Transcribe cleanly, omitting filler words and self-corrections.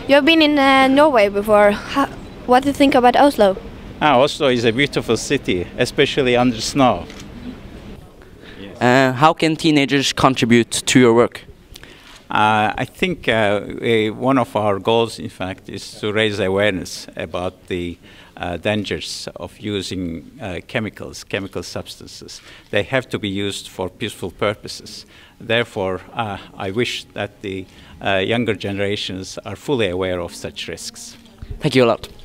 You have been in Norway before. What do you think about Oslo? Oslo is a beautiful city, especially under snow. How can teenagers contribute to your work? I think one of our goals, in fact, is to raise awareness about the dangers of using chemical substances. They have to be used for peaceful purposes. Therefore, I wish that the younger generations are fully aware of such risks. Thank you a lot.